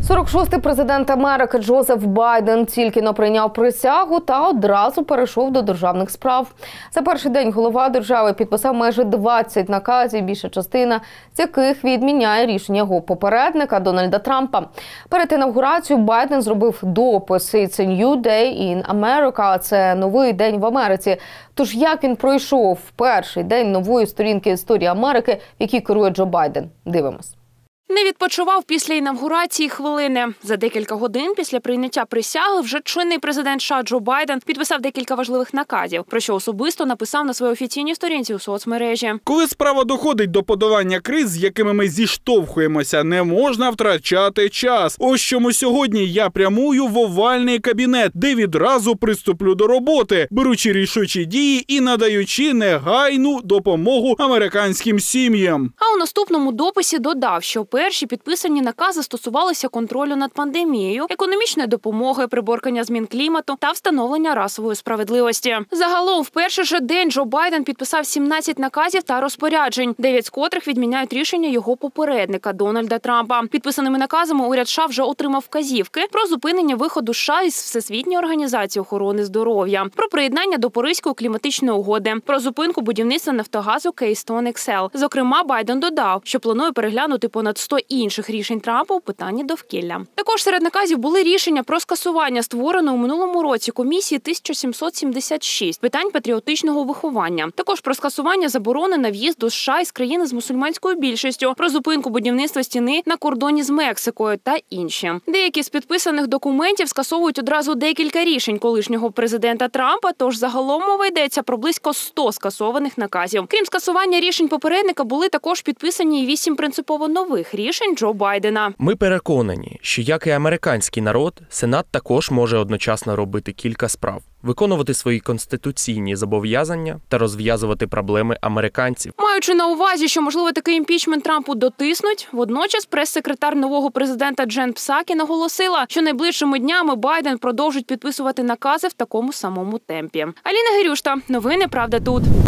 46-й президент Америки Джозеф Байден тільки-но прийняв присягу та одразу перейшов до державних справ. За перший день голова держави підписав майже 20 наказів, більша частина з яких відміняє рішення його попередника Дональда Трампа. Перед інавгурацією Байден зробив допис «It's a new day in America» – це новий день в Америці. Тож як він пройшов перший день нової сторінки історії Америки, в якій керує Джо Байден? Дивимось. Не відпочивав після інавгурації хвилини. За декілька годин після прийняття присяги вже чинний президент США Джо Байден підписав декілька важливих наказів, про що особисто написав на своїй офіційній сторінці у соцмережі. Коли справа доходить до подолання криз, з якими ми зіштовхуємося, не можна втрачати час. Ось чому сьогодні я прямую в овальний кабінет, де відразу приступлю до роботи, беручи рішучі дії і надаючи негайну допомогу американським сім'ям. А у наступному дописі додав, що перші підписані накази стосувалися контролю над пандемією, економічної допомоги, приборкання змін клімату та встановлення расової справедливості. Загалом, в перший же день Джо Байден підписав 17 наказів та розпоряджень, 9 з котрих відміняють рішення його попередника Дональда Трампа. Підписаними наказами уряд США вже отримав вказівки про зупинення виходу США із Всесвітньої організації охорони здоров'я, про приєднання до Паризької кліматичної угоди, про зупинку будівництва нафтогазу Keystone XL. Зокрема, Байден додав, що планує переглянути понад 100 інших рішень Трампа у питанні довкілля. Також серед наказів були рішення про скасування створеної у минулому році комісії 1776 питань патріотичного виховання. Також про скасування заборони на в'їзд до США із країни з мусульманською більшістю, про зупинку будівництва стіни на кордоні з Мексикою та інші. Деякі з підписаних документів скасовують одразу декілька рішень колишнього президента Трампа, тож загалом мова йдеться про близько 100 скасованих наказів. Крім скасування рішень попередника, були також підписані і 8 принципово нових рішень Джо Байдена. Ми переконані, що, як і американський народ, Сенат також може одночасно робити кілька справ. Виконувати свої конституційні зобов'язання та розв'язувати проблеми американців. Маючи на увазі, що, можливо, такий імпічмент Трампу дотиснуть, водночас прес-секретар нового президента Джен Псакі наголосила, що найближчими днями Байден продовжить підписувати накази в такому самому темпі. Аліна Гирюшта. Новини «Правда тут».